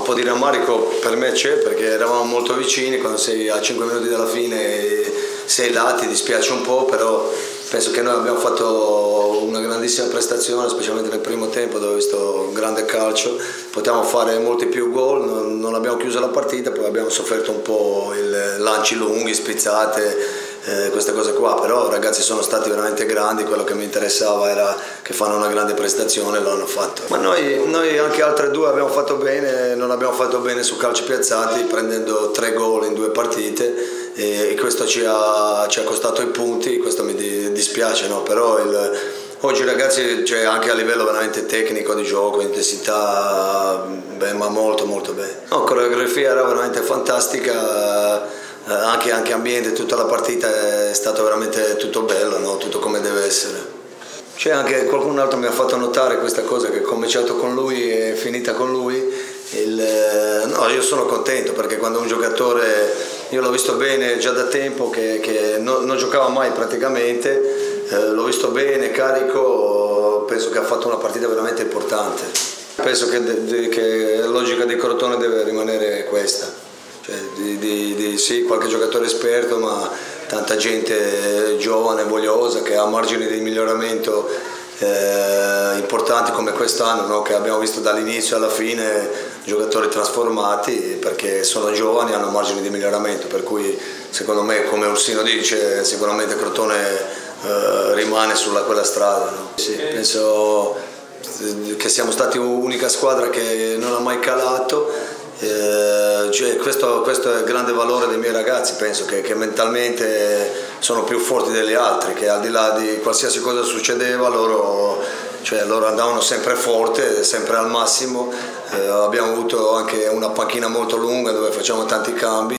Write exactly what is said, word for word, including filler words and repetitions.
po' di rammarico per me c'è, perché eravamo molto vicini, quando sei a cinque minuti dalla fine sei là, ti dispiace un po', però penso che noi abbiamo fatto una grandissima prestazione, specialmente nel primo tempo dove ho visto un grande calcio, potevamo fare molti più gol, non, non abbiamo chiuso la partita, poi abbiamo sofferto un po' il lanci lunghi, spizzate, eh, queste cose qua, però i ragazzi sono stati veramente grandi, quello che mi interessava era che fanno una grande prestazione e lo hanno fatto. Ma noi, noi anche altre due abbiamo fatto bene, non abbiamo fatto bene su calci piazzati, prendendo tre gol in due partite e questo ci ha, ci ha costato i punti, questo mi dispiace, no? Però il, oggi i ragazzi, cioè, anche a livello veramente tecnico di gioco, intensità, beh, ma molto molto bene. No, la coreografia era veramente fantastica, anche, anche ambiente, tutta la partita è stato veramente tutto bello, no? Tutto come deve essere. C'è anche qualcun altro mi ha fatto notare questa cosa, che ho cominciato con lui e finita con lui. Il, no, io sono contento perché quando un giocatore, io l'ho visto bene già da tempo che, che non, non giocava mai praticamente, eh, l'ho visto bene, carico, penso che ha fatto una partita veramente importante. Penso che, de, de, che la logica di Crotone deve rimanere questa. Cioè, di, di, di, sì, qualche giocatore esperto, ma tanta gente giovane, vogliosa, che ha margini di miglioramento eh, importanti come quest'anno, no? Che abbiamo visto dall'inizio alla fine giocatori trasformati, perché sono giovani e hanno margini di miglioramento, per cui secondo me, come Ursino dice, sicuramente Crotone eh, rimane sulla quella strada, no? Sì, penso che siamo stati l'unica squadra che non ha mai calato. Eh, cioè questo, questo è il grande valore dei miei ragazzi, penso che, che mentalmente sono più forti degli altri, che al di là di qualsiasi cosa succedeva loro, cioè, loro andavano sempre forte, sempre al massimo. Eh, abbiamo avuto anche una panchina molto lunga dove facciamo tanti cambi